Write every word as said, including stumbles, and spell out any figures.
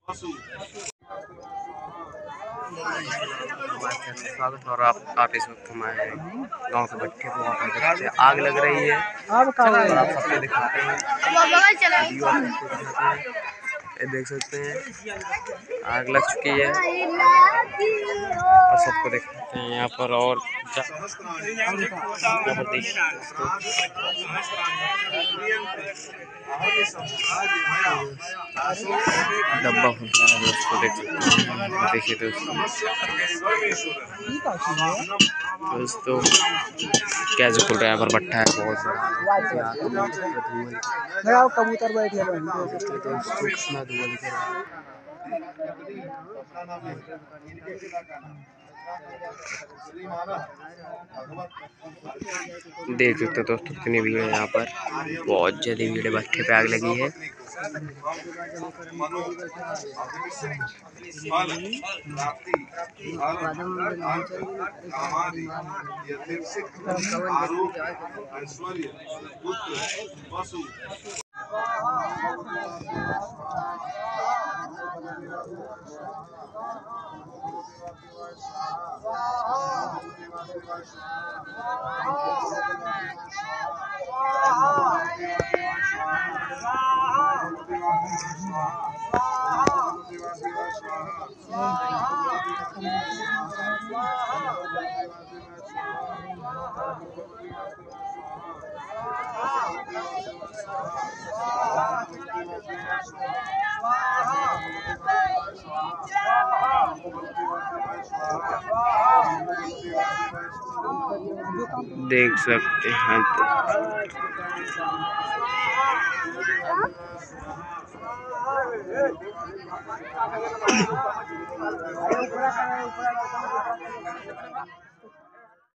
स्वागत और आप आप इस वक्त हमारे गांव के भट्ठे को वहाँ पर देखते हैं, आग लग रही है और आप सबको दिखाते हैं, ये देख सकते हैं आग लग चुकी है और सबको दिखाते हैं यहाँ पर। और यहाँ पर देखिए डब्बा खुल रहा है दोस्तों, देख सकते हैं। देखिए दोस्तों दोस्तों कैसे खुल रहा है, पर भट्ठा है बहुत बड़ा, कबूतर बैठे दोस्तों कितना धुआं दिख रहा है। देख सकते हो दोस्तों कितनी भीड़ है यहाँ पर, बहुत ज्यादा भीड़ है, भट्ठे पे आग लगी है। देख सकते हैं तो